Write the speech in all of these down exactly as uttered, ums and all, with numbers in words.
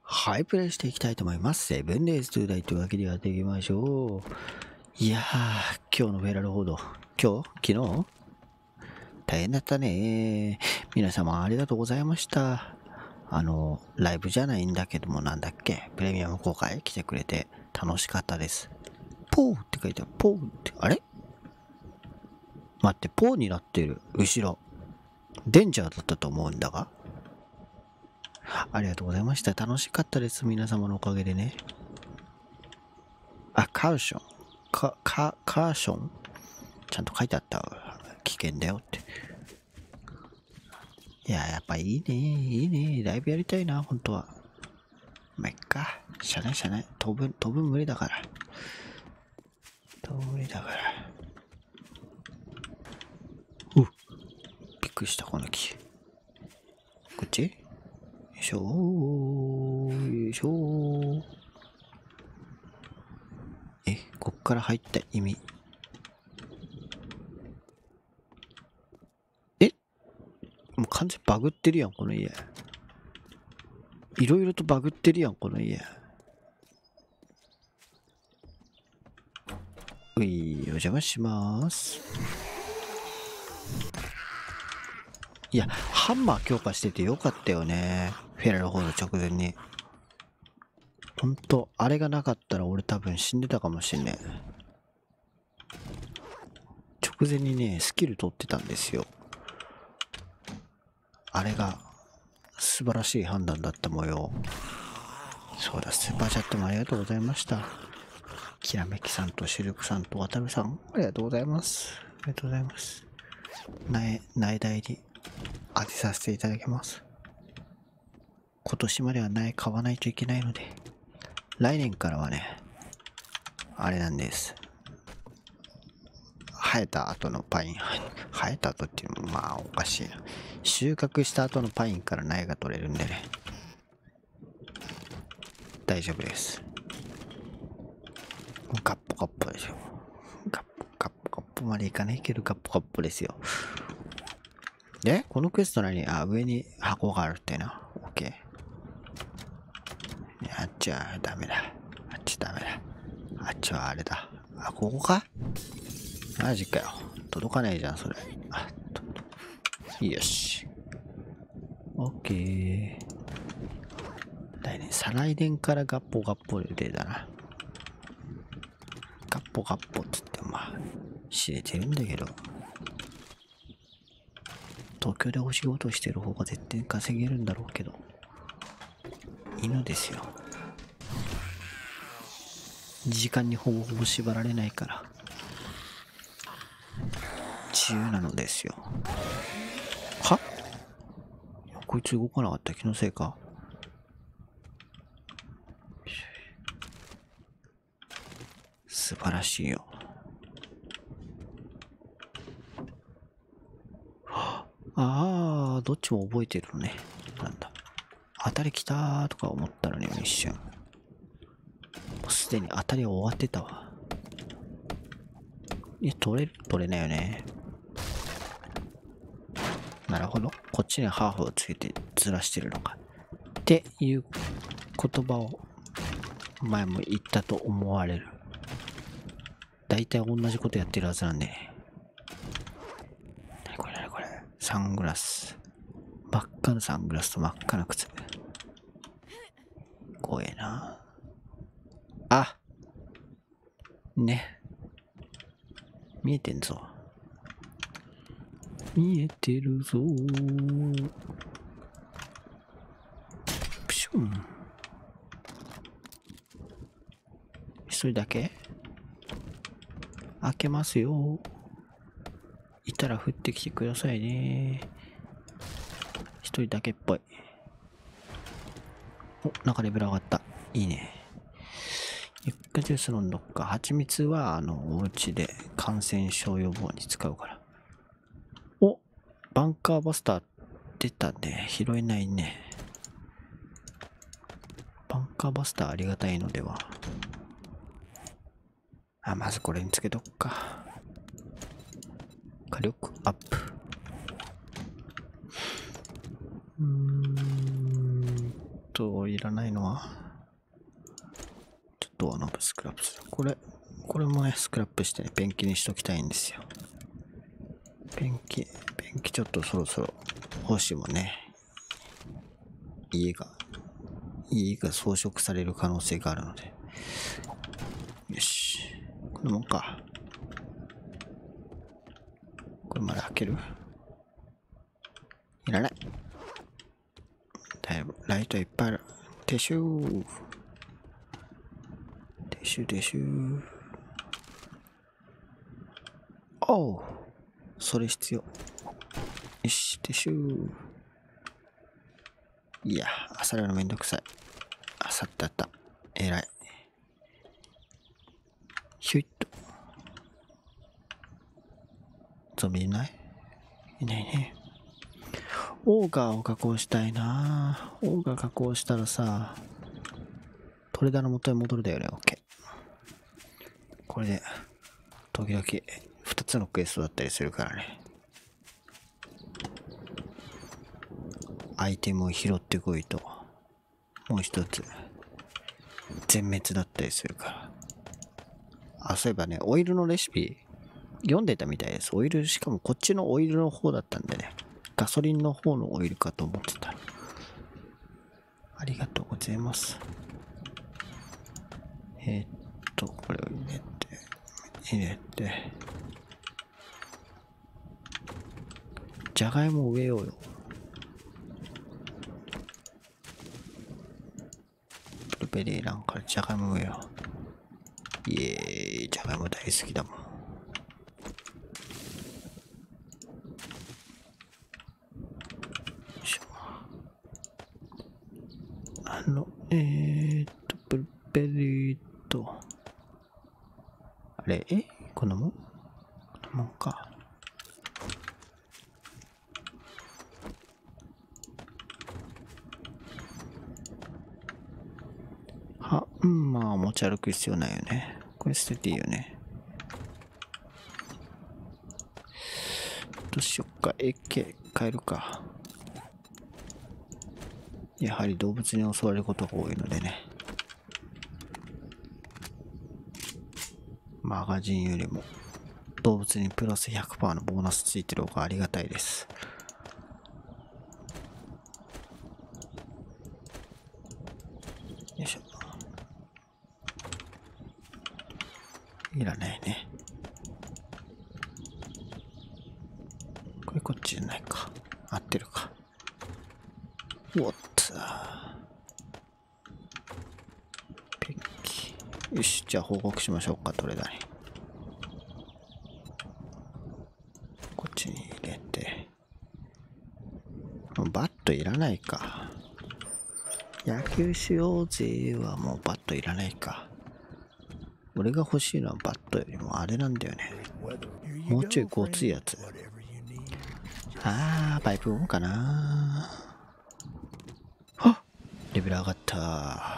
はい、プレイしていきたいと思います。セブンデイズトゥーダイというわけでやっていきましょう。いやー、今日のフェラルホード。今日昨日大変だったね。皆様ありがとうございました。あの、ライブじゃないんだけども、なんだっけ、プレミアム公開来てくれて楽しかったです。ポーって書いてある。ポーって、あれ待って、ポーになってる。後ろ。デンジャーだったと思うんだが。ありがとうございました。楽しかったです。皆様のおかげでね。あ、カーション。か、か、カーションちゃんと書いてあった。危険だよって。いや、やっぱいいね。いいね。ライブやりたいな、本当は。まあ、いっか。しゃないしゃない。飛ぶ、飛ぶ無理だから。飛ぶ無理だから。うっ。びっくりした、この木。こっちよいしょー。よいしょー。え、こっから入った意味。えもう完全バグってるやん、この家。いろいろとバグってるやん、この家。うい、お邪魔します。いや、ハンマー強化しててよかったよね。フェラルホール直前に。ほんと、あれがなかったら俺多分死んでたかもしんねえ。直前にね、スキル取ってたんですよ。あれが素晴らしい判断だった模様。そうだ、スーパーチャットもありがとうございました。きらめきさんとシルクさんと渡辺さん、ありがとうございます。ありがとうございます。苗、苗代に当てさせていただきます。今年までは苗買わないといけないので、来年からはね、あれなんです。生えた後のパイン、生えた後っていうのもまあおかしいな。収穫した後のパインから苗が取れるんでね。大丈夫です。ガッポガッポですよ。ガッポガッポガッポまでいかないけどガッポガッポですよ。で、このクエスト何？あ、上に箱があるってな。オッケー。あっちはダメだ。あっちダメだ。あっちはあれだ。あ、ここか？マジかよ。届かないじゃん、それ。あ、よし。オッケー。だいね、再来年からガッポガッポで例だな。ガッポガッポっつってまあ、知れてるんだけど。東京でお仕事してる方が絶対稼げるんだろうけど。犬ですよ。時間にほぼほぼ縛られないから。自由なのですよ。は？こいつ動かなかった。気のせいか。素晴らしいよ。ああ、どっちも覚えてるのね。なんだ。当たり来たーとか思ったのに、一瞬。もうすでに当たりは終わってたわ。いや、取れる、取れないよね。なるほど。こっちにハーフをつけてずらしてるのか。っていう言葉を前も言ったと思われる。大体同じことやってるはずなんでね。なにこれなにこれ。サングラス。真っ赤なサングラスと真っ赤な靴。怖えな。あね。見えてんぞ。見えてるぞー。プシュン。一人だけ開けますよ。いたら降ってきてくださいね。一人だけっぽい。お、なんかレベル上がった。いいね。ユッカジュース飲んどっか。蜂蜜は、あの、お家で感染症予防に使うから。お、バンカーバスター出たね。拾えないね。バンカーバスターありがたいのでは。あ、まずこれにつけとくか。火力アップ。うーんと、 と、いらないのは、ちょっとノブスクラップする。これ、これもね、スクラップしてね、ペンキにしときたいんですよ。ペンキ、ペンキちょっとそろそろ欲しいもんね。家が、家が装飾される可能性があるので。よし。こんなもんか。これまだ開ける？いらない。だいぶ、ライトいっぱいある。ティッシュー。ティッシュ、ティッシュー。おう。それ必要。よし、ティッシュー。いや、あさるのめんどくさい。あさってあった。えらい。ひょいっと。ゾンビいない？いないね。オーガーを加工したいな。オーガー加工したらさ、トレーダーの元に戻るだよね。オッケー。これで、時々、ふたつのクエストだったりするからね。アイテムを拾ってこいと、もう一つ、全滅だったりするから。あ、そういえばね、オイルのレシピ、読んでたみたいです。オイル、しかもこっちのオイルの方だったんでね。ガソリンの方のオイルかと思ってた。ありがとうございます。えー、っと、これを入れて、入れて。じゃがいも植えようよ。ブルーベリーなんかじゃがいも植えよう。イエーイ、じゃがいも大好きだもん。あの、えーっと、ブルーベリーと、あれ、えこんなもんこんなもんか。は、うん、まあ持ち歩く必要ないよね。これ捨てていいよね。どうしよっか。エッケ変えるか。やはり動物に襲われることが多いのでね。マガジンよりも動物にプラス ひゃくパーセント のボーナスついてる方がありがたいです。よいしょ。いらないね。これこっちじゃないか。合ってるか。おっと。ペッキ。よし、じゃあ報告しましょうか、トレーダーに。こっちに入れて。もうバットいらないか。野球しようぜはもうバットいらないか。俺が欲しいのはバットよりもあれなんだよね。もうちょいごついやつ。あー、パイプオンかな。はっ、レベル上がった。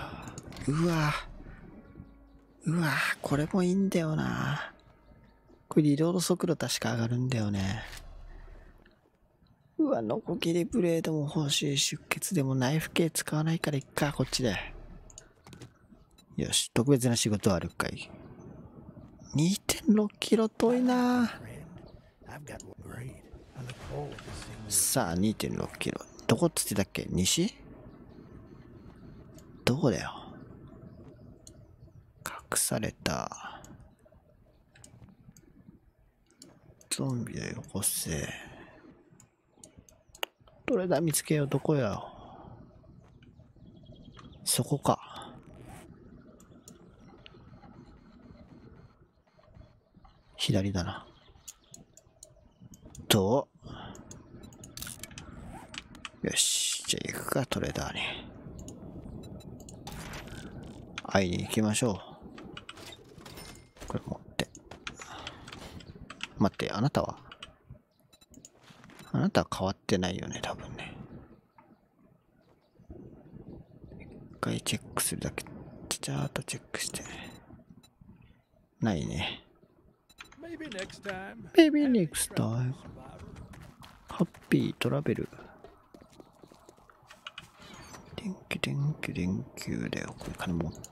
うわうわこれもいいんだよな。これリロード速度確か上がるんだよね。うわ、ノコギリブレードも欲しい。出血でもナイフ系使わないからいっか、こっちで。よし、特別な仕事あるかい。にてんろくキロ遠いな。さあ、にてんろくキロ。どこっつってたっけ？西？どこだよ。隠された。ゾンビをよこせ。どれだ見つけよう。どこや。そこか。左だな。と。よし。じゃあ行くか、トレーダーに。会いに行きましょう。これ持って。待って、あなたはあなたは変わってないよね、多分ね。一回チェックするだけ。ちゃーっとチェックして。ないね。Maybe next time. Maybe next time. ハッピートラベル。 電気電気電球でこれ金持って。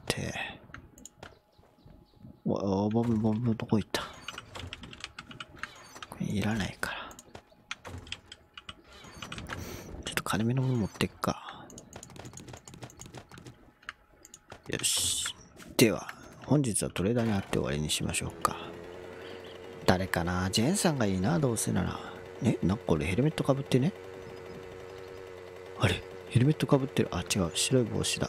おボムボムどこ行った？これいらないから。ちょっと金目のもの持ってっか。よし。では、本日はトレーダーに会って終わりにしましょうか。誰かな？ジェーンさんがいいな、どうせなら。え、なんかこれヘルメットかぶってね。あれヘルメットかぶってる。あ、違う。白い帽子だ。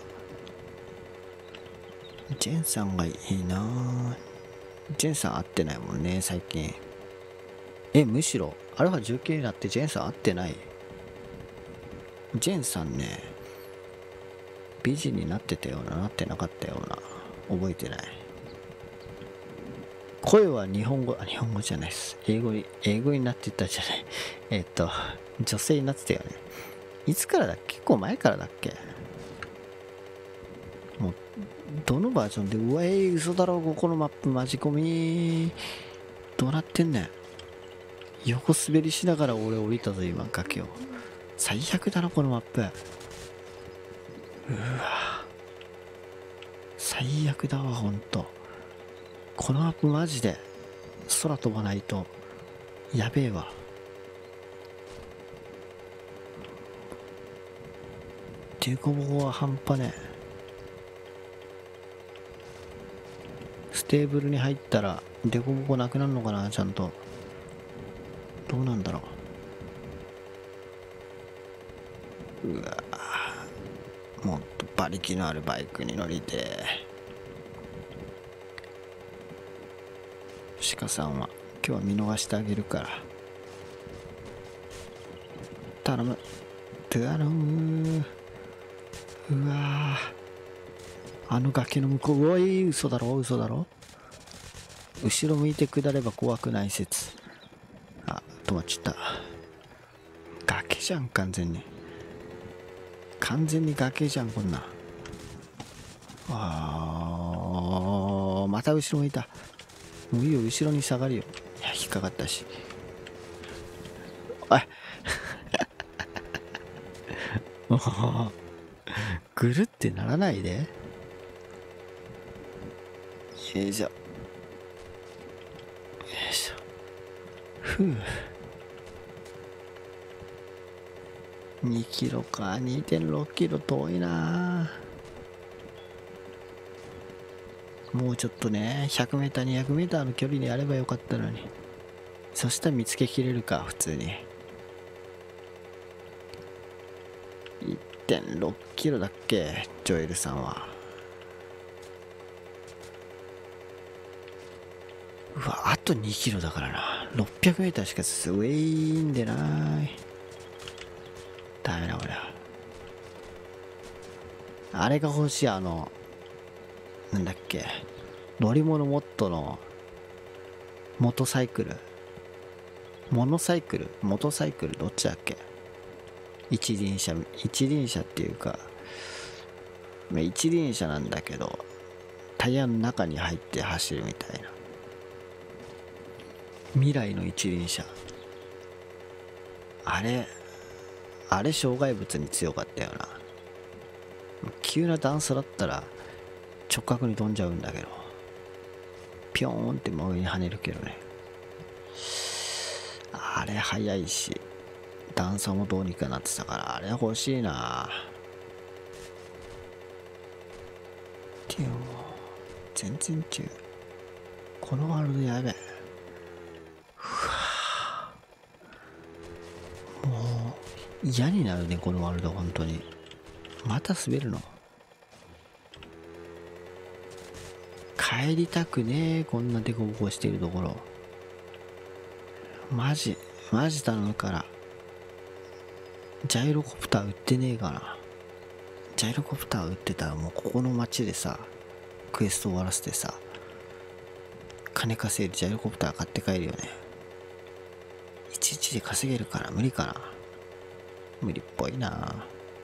ジェーンさんがいいな。ジェーンさん会ってないもんね、最近。え、むしろ、アルファじゅうきゅうになってジェーンさん会ってない。ジェーンさんね、美人になってたような、なってなかったような。覚えてない。声は日本語、あ、日本語じゃないです。英語に、英語になってたじゃない。えっと、女性になってたよね。いつからだっけ？結構前からだっけ？もう、どのバージョンで、うわえー、嘘だろ、ここのマップ、マジ込み。どうなってんねん。横滑りしながら俺降りたぞ、今、崖を。最悪だな、このマップ。うわ最悪だわ、ほんと。このマップマジで、空飛ばないと、やべえわ。デコボコは半端ねえ。ステーブルに入ったらデコボコなくなるのかな、ちゃんと。どうなんだろう。うわもっと馬力のあるバイクに乗りて鹿さんは今日は見逃してあげるから頼む頼む。うわあの崖の向こう、おい、嘘だろ嘘だろ。後ろ向いて下れば怖くない説。あ、止まっちゃった。崖じゃん、完全に。完全に崖じゃん、こんな。あー、また後ろ向いた。もういいよ、後ろに下がるよ。いや、引っかかったし。おい。もう、ぐるってならないで。よいしょ。よいしょ。ふう。にキロか、にてんろくキロ遠いな。もうちょっとね、ひゃくメーター、にひゃくメーターの距離にあればよかったのに。そしたら見つけきれるか、普通に。いってんろくキロだっけ、ジョエルさんは。うわ、あとにキロだからな。ろっぴゃくメーターしか進んでない。ダメだ、これは。あれが欲しい、あの、なんだっけ。乗り物モッドの、モトサイクル。モノサイクルモトサイクルどっちだっけ。一輪車、一輪車っていうか、一輪車なんだけど、タイヤの中に入って走るみたいな。未来の一輪車。あれ、あれ障害物に強かったよな。急な段差だったら直角に飛んじゃうんだけど、ピョーンって真上に跳ねるけどね。あれ速いし、段差もどうにかなってたから、あれ欲しいな。でも全然違う。このワールドやべえ。もう嫌になるね、このワールド。本当にまた滑るの。帰りたくねえ、こんなデコボコしているところ。マジマジ頼むから。ジャイロコプター売ってねえかな。ジャイロコプター売ってたらもうここの街でさ、クエスト終わらせてさ、金稼いでジャイロコプター買って帰るよね。一日で稼げるから無理かな。無理っぽいな。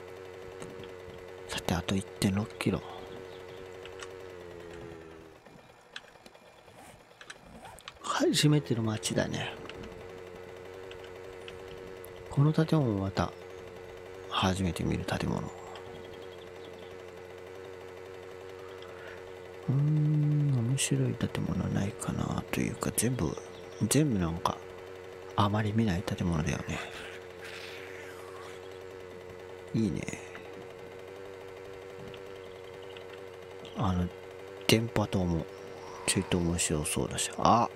さて、あと いってんろくキロ。初めての街だね。この建物もまた初めて見る建物。 うーん、面白い建物はないかなというか、全部、全部なんか、あまり見ない建物だよね。いいね。あの、電波塔も、ちょいと面白そうだし。あ、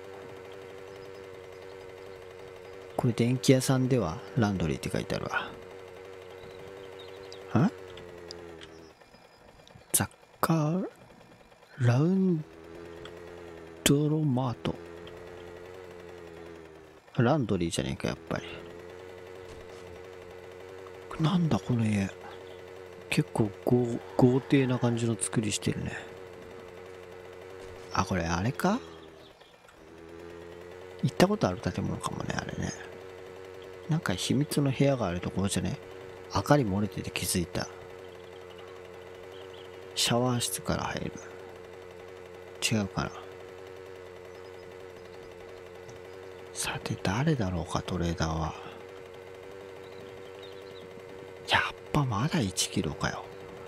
これ電気屋さんではランドリーって書いてあるわ。ん雑貨ラウンドロマート。ランドリーじゃねえか、やっぱり。なんだこの家。結構豪豪邸な感じの作りしてるね。あ、これあれか？行ったことある建物かもね、あれね。なんか秘密の部屋があるところじゃね？明かり漏れてて気づいた。シャワー室から入る。違うかな。さて誰だろうか、トレーダーは。やっぱまだいちキロかよ。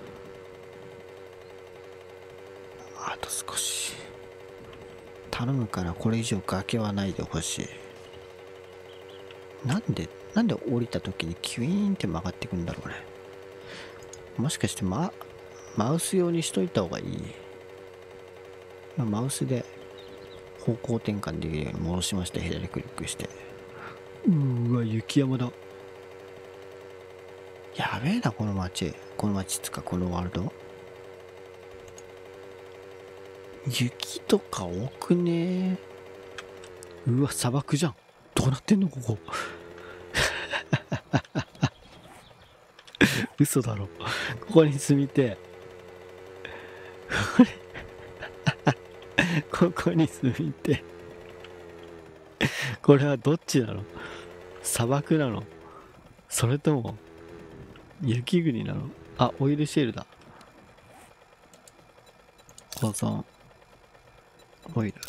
あと少し。頼むからこれ以上崖はないでほしい。なんで、なんで降りた時にキュイーンって曲がってくんだろうね。もしかしてマ、マウス用にしといた方がいい。マウスで方向転換できるように戻しました。左クリックして。うーわ、雪山だ。やべえな、この街。この街つか、このワールド。雪とか多くねえ。うわ、砂漠じゃん。どうなってんのここ。嘘だろ。ここに住みてえ。ここに住みてえ。これはどっちなの？砂漠なの？それとも雪国なの？あ、オイルシェルだ。保存オイル。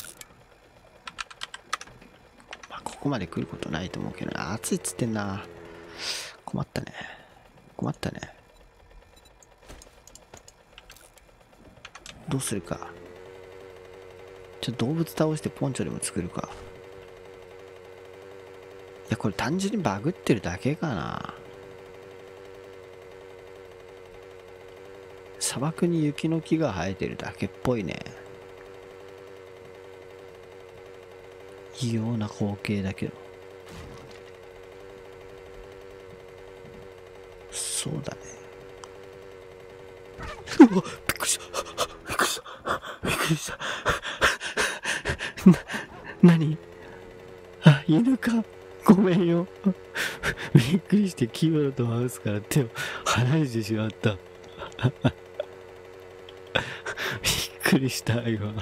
まあ、ここまで来ることないと思うけど、暑いっつってんな。困ったね。困ったね。どうするか。ちょっと動物倒してポンチョでも作るか。いや、これ単純にバグってるだけかな。砂漠に雪の木が生えてるだけっぽいね。異様な光景だけど。そうだね。うわ、びっくりした。びっくりした。びっくりした。な、何？あ、犬か。ごめんよ。びっくりしてキーボードとマウスから手を離れてしまった。びっくりした、今。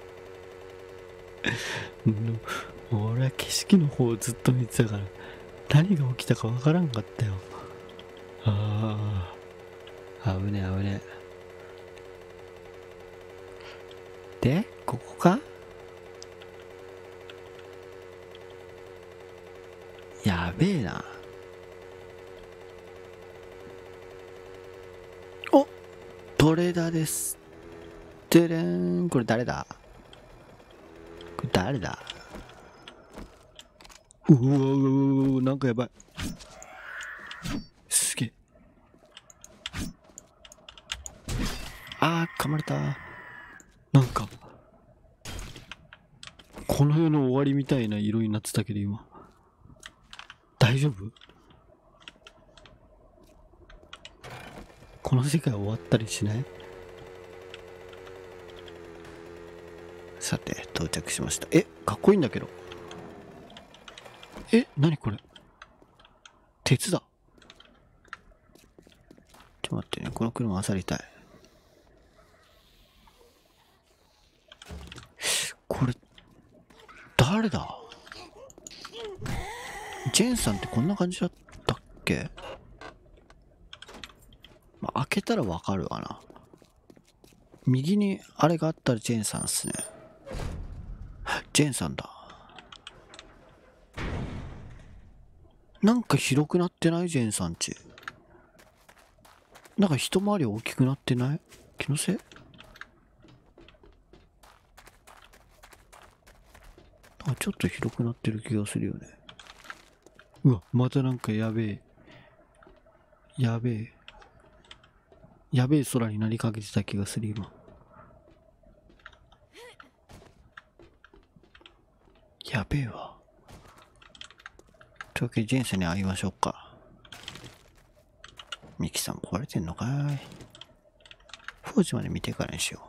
俺は景色の方をずっと見てたから、何が起きたかわからんかったよ。ああ、危ね危ね。で、ここか？やべえな。お、トレーダーです。てれーん、これ誰だ？これ誰だ？うわうわうわ、なんかやばい。すげえ。あー、噛まれた。なんか、この世の終わりみたいな色になってたけど今。大丈夫？この世界終わったりしない？さて、到着しました。え、かっこいいんだけど。え、なにこれ？鉄だ。ちょっと待ってね、この車漁りたい。これ、誰だ？ジェンさんってこんな感じだったっけ？まあ、開けたらわかるわな。右にあれがあったらジェンさんっすね。ジェンさんだ。なんか広くなってない？ジェンさんち。なんか一回り大きくなってない？気のせい？ あ、ちょっと広くなってる気がするよね。うわ、またなんかやべえ。やべえ。やべえ空になりかけてた気がする今。やべえわ。というわけでジェンさんに会いましょうか。ミキさん壊れてんのかい。フォージまで見てからにしよ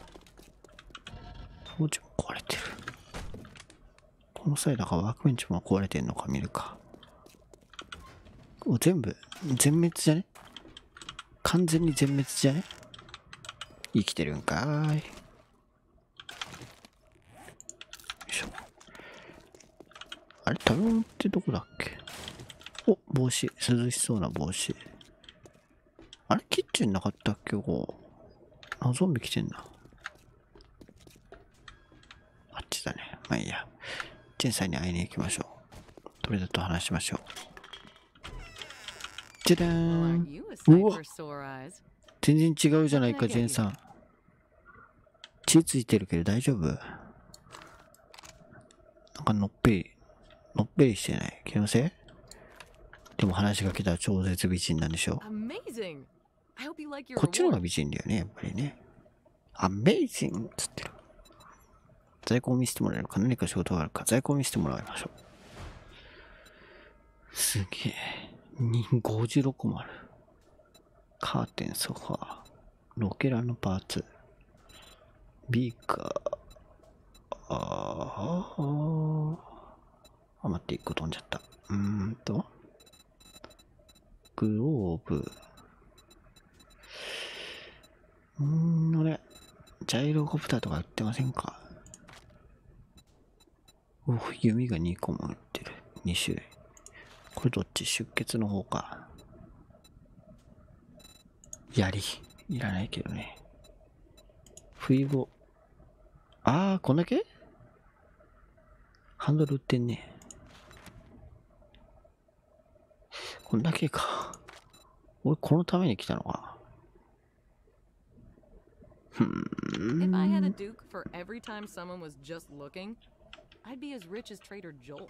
う。フォージも壊れてる。この際だからワークベンチも壊れてんのか見るか。お、全部全滅じゃね。完全に全滅じゃね。生きてるんかーい。よいしょ。あれ、食べ物ってどこだっけ。お、帽子。涼しそうな帽子。あれ、キッチンなかったっけ。こう。あ、ゾンビ来てんな。あっちだね。まあいいや。ジェンさんに会いに行きましょう。トレードと話しましょう。じゃじゃーん。うわ、全然違うじゃないか、ジェンさん。血ついてるけど大丈夫？なんかのっぺり、のっぺりしてない。気のせい？でも話が来たら超絶美人なんでしょ。こっちの方が美人だよね、やっぱりね。アメイジングつってる。在庫を見せてもらえるか、何か仕事があるか、在庫を見せてもらいましょう。すげえ。ごじゅうろっこもある。カーテン、ソファー、ロケランのパーツ、ビーカー、あー、あ、待って、いっこ飛んじゃった。うーんと、グローブ、うーん、あれ、ジャイロコプターとか売ってませんか？お、弓がにこも売ってる。に種類。これどっち？出血の方か。槍。いらないけどね。不意後。あー、こんだけ？ハンドル売ってんね。こんだけか。俺このために来たのか。ふーん。 If I had a duke for every time someone was just looking, I'd be as rich as Trader Joel.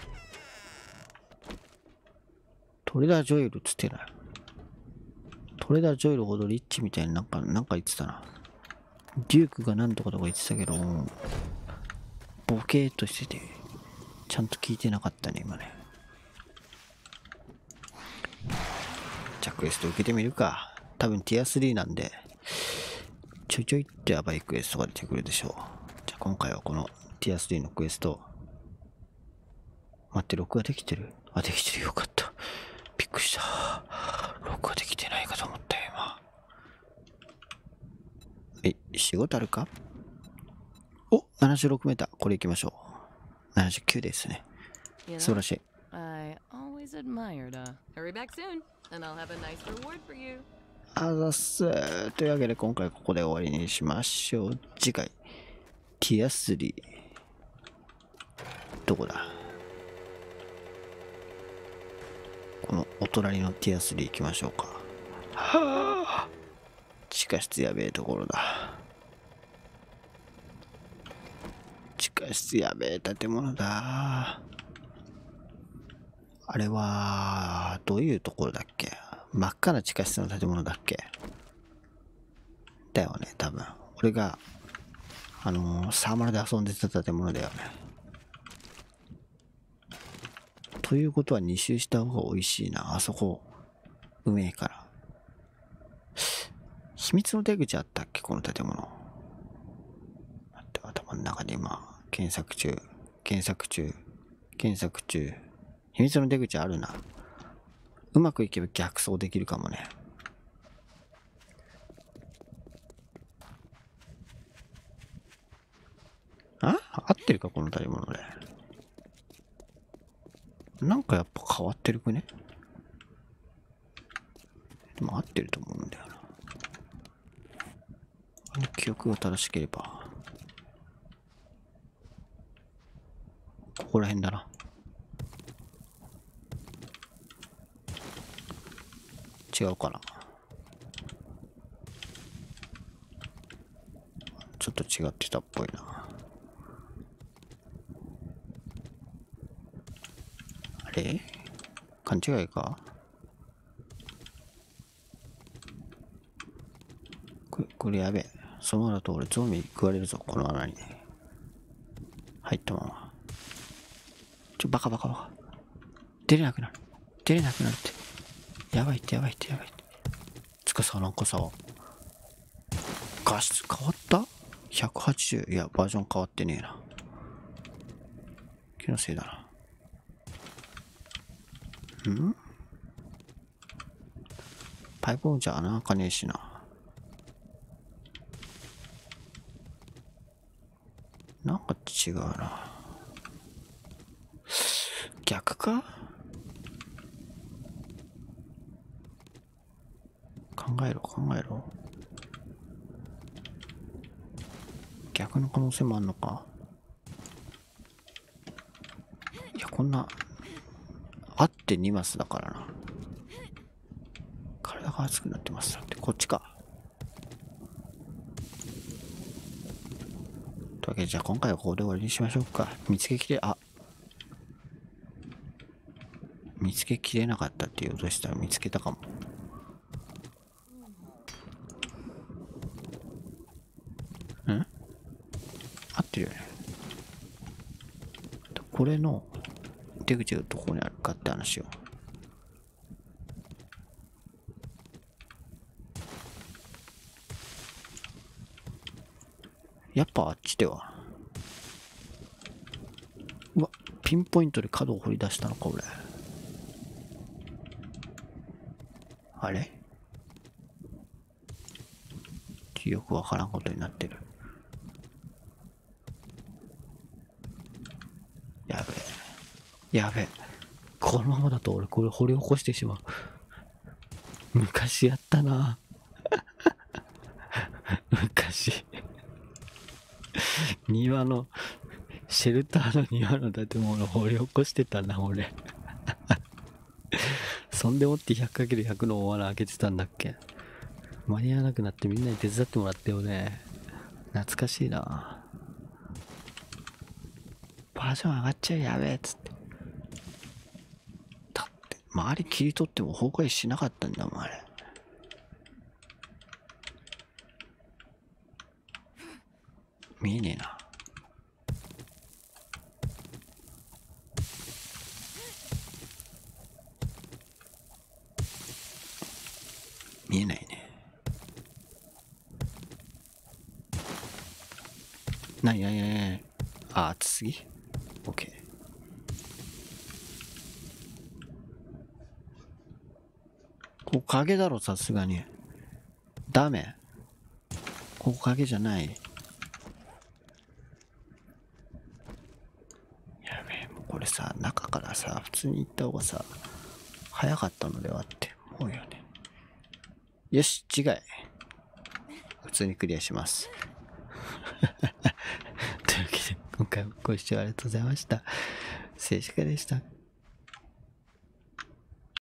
トレーダージョエルつってない。トレーダージョエルほどリッチみたいな、なんか、なんか言ってたな。デュークが何とかとか言ってたけど、ボケーっとしてて、ちゃんと聞いてなかったね、今ね。じゃあクエスト受けてみるか。多分ティアスリーなんで、ちょいちょいってやばいクエストが出てくるでしょう。じゃあ今回はこのティアスリーのクエスト。待って、録画できてる？あ、できてる。よかった。びっくりした。録画できてないかと思ったよ、今。え、仕事あるか？お、ななじゅうろくメーター。これ行きましょう。ななじゅうきゅうですね。素晴らしい。 I always admired a hurry back soon, and I'll have a nice reward for you. あざっす。というわけで今回ここで終わりにしましょう。次回、ティアスリー。どこだ？このお隣のティアスリー行きましょうか。はあ。地下室やべえところだ。地下室やべえ建物だ。あれは、どういうところだっけ？真っ赤な地下室の建物だっけ？だよね、多分。俺が、あのー、サーマルで遊んでた建物だよね。ということはに周した方が美味しいな。あそこ、うめえから。秘密の出口あったっけこの建物。待って、頭の中で今、検索中、検索中、検索中。秘密の出口あるな。うまくいけば逆走できるかもね。あ？合ってるかこの建物で。なんかやっぱ変わってるくね？でも合ってると思うんだよな。記憶が正しければ。ここら辺だな。違うかな。ちょっと違ってたっぽいな。 あれ勘違いか。これ、これやべえ。そのままだと俺ゾンビに食われるぞ、この穴に。入ったまま。ちょ、バカバカバカ。出れなくなる。出れなくなるって。やばいってやばいってやばいって。つかさ、なんかさ、画質変わった ?ひゃくはちじゅう。いや、バージョン変わってねえな。気のせいだな。んパイプ音じゃ穴開かねえしな。なんか違うな。逆か？考えろ考えろ。逆の可能性もあんのか。いや、こんなあってにマスだからな。体が熱くなってますって。こっちか。というわけで、じゃあ今回はここで終わりにしましょうか。見つけきれ、あ見つけきれなかったっていうとしたら見つけたかも。ん合ってるよね。これの出口がどこにあるかって話を。やっぱあっちでは。うわ、ピンポイントで角を掘り出したのか、俺。あれよくわからんことになってる。やべえ。やべえ。このままだと俺これ掘り起こしてしまう。昔やったな。昔。庭の、シェルターの庭の建物を掘り起こしてたな、俺。そんでもって ひゃくかけるひゃく の大穴開けてたんだっけ。間に合わなくなってみんなに手伝ってもらったよね。懐かしいな。バージョン上がっちゃう、やべえっつって。だって周り切り取っても崩壊しなかったんだもん、あれ。見えねえな。見えないね。なになになになに。あ、熱すぎ ?OK。ここ影だろ、さすがに。ダメ。ここ影じゃない。やべえ、もうこれさ、中からさ、普通に行った方がさ、早かったのではって思うよね。よし、違い。普通にクリアします。というわけで、今回もご視聴ありがとうございました。静止画でした。